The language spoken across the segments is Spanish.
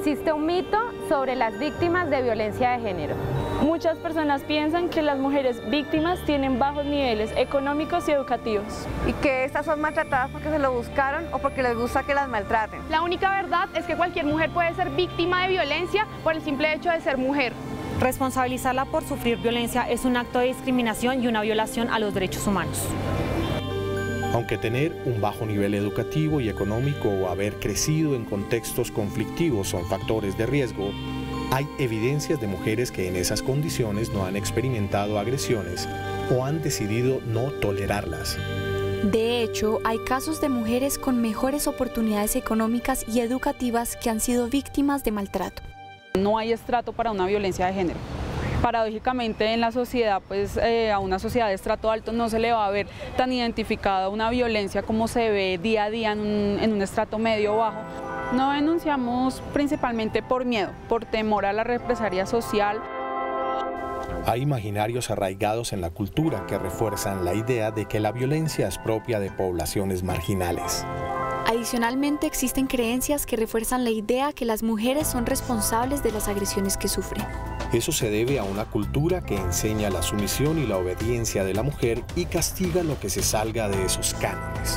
Existe un mito sobre las víctimas de violencia de género. Muchas personas piensan que las mujeres víctimas tienen bajos niveles económicos y educativos. Y que estas son maltratadas porque se lo buscaron o porque les gusta que las maltraten. La única verdad es que cualquier mujer puede ser víctima de violencia por el simple hecho de ser mujer. Responsabilizarla por sufrir violencia es un acto de discriminación y una violación a los derechos humanos. Aunque tener un bajo nivel educativo y económico o haber crecido en contextos conflictivos son factores de riesgo, hay evidencias de mujeres que en esas condiciones no han experimentado agresiones o han decidido no tolerarlas. De hecho, hay casos de mujeres con mejores oportunidades económicas y educativas que han sido víctimas de maltrato. No hay estrato para una violencia de género. Paradójicamente en la sociedad, a una sociedad de estrato alto no se le va a ver tan identificada una violencia como se ve día a día en un estrato medio o bajo. No denunciamos principalmente por miedo, por temor a la represalia social. Hay imaginarios arraigados en la cultura que refuerzan la idea de que la violencia es propia de poblaciones marginales. Adicionalmente, existen creencias que refuerzan la idea que las mujeres son responsables de las agresiones que sufren. Eso se debe a una cultura que enseña la sumisión y la obediencia de la mujer y castiga lo que se salga de esos cánones.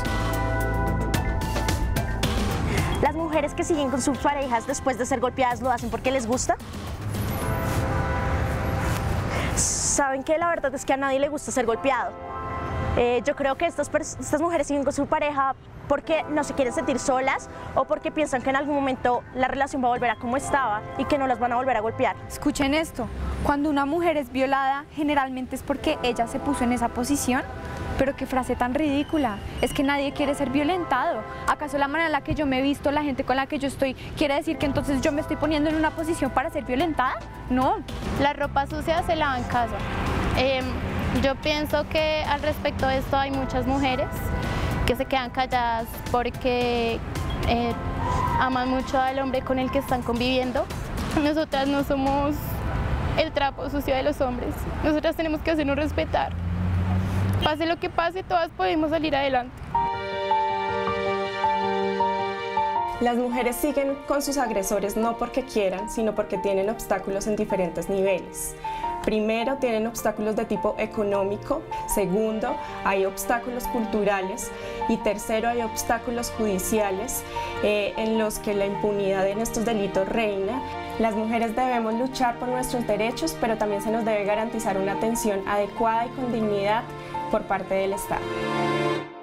¿Las mujeres que siguen con sus parejas después de ser golpeadas lo hacen porque les gusta? ¿Saben qué? La verdad es que a nadie le gusta ser golpeado. Yo creo que estas mujeres siguen con su pareja porque no se quieren sentir solas o porque piensan que en algún momento la relación va a volver a como estaba y que no las van a volver a golpear. Escuchen esto, cuando una mujer es violada, generalmente es porque ella se puso en esa posición. Pero qué frase tan ridícula, es que nadie quiere ser violentado. ¿Acaso la manera en la que yo me he visto, la gente con la que yo estoy, quiere decir que entonces yo me estoy poniendo en una posición para ser violentada? No. La ropa sucia se lava en casa. Yo pienso que al respecto de esto hay muchas mujeres que se quedan calladas porque aman mucho al hombre con el que están conviviendo. Nosotras no somos el trapo sucio de los hombres, nosotras tenemos que hacernos respetar. Pase lo que pase, todas podemos salir adelante. Las mujeres siguen con sus agresores no porque quieran, sino porque tienen obstáculos en diferentes niveles. Primero, tienen obstáculos de tipo económico. Segundo, hay obstáculos culturales. Y tercero, hay obstáculos judiciales en los que la impunidad en estos delitos reina. Las mujeres debemos luchar por nuestros derechos, pero también se nos debe garantizar una atención adecuada y con dignidad por parte del Estado.